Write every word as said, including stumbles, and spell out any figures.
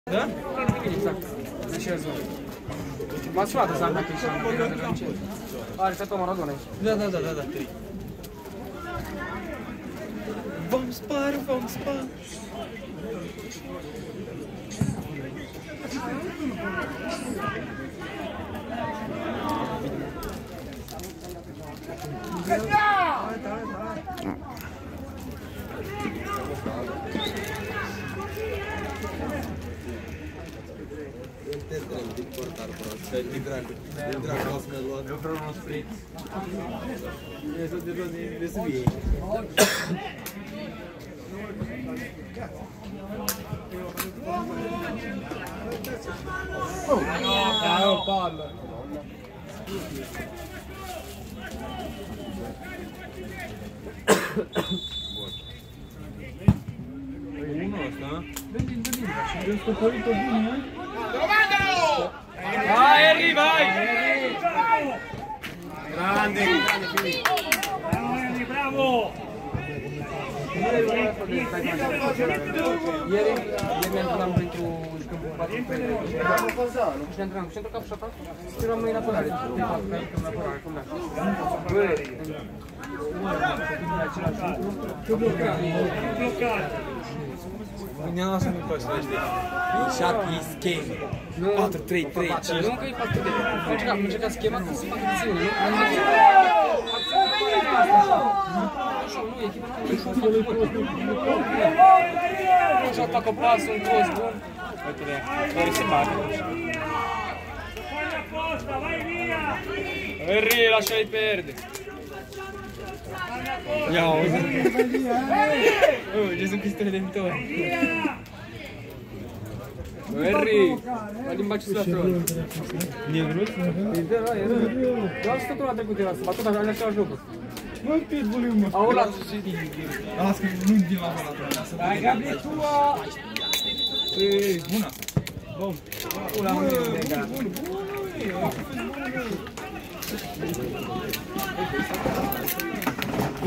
Da? Exact. Așa zonă. M-ați luat să am dacă ești am de la încet. Are să Toma Maradona aici. Da, da, da, da, da, trei. Vom spar, vom spar. Di portare però, cioè di grande, di grande cosa me lo Eu vreau un spritz. Eu sunt de tot de să fie. Oh, da, o pallă. Uno ăsta. Vedi, vedi, Și eu stăpărit-o bine. vai, Henry, vai! Grande, grande, finito. Bravo! Ieri, ieri ne antrenam pentru câmpul patru pe și ne antrenam cu centru cap și atac și eram noi în apărare. De fapt, noi în apărare, cum da. Tu bloccat! Mâine lasă nu-mi faci să știi. Shot is game. patru trei trei cinci. Nu că e patru de. Am încercat, am încercat schema ca să facă acțiune, nu? Așa, nu, echipa nu e foarte bună. Și atacă pasul, un cross bun. Uite-le, doar se bate. Henry, lascia-i perde. Ia, auzi. Oh, Gesù Cristo Redentore. Henry, la limba ci sulla fronte. Negru? Da, da, era. Eu am stat una trecută era să bat tot în același lucru. Nu pierd volumul. Au luat și Las că nu-mi din la ăla. Hai, Gabriel, tu a... Ei, bună. Bun. Ula, bun, bun, bun.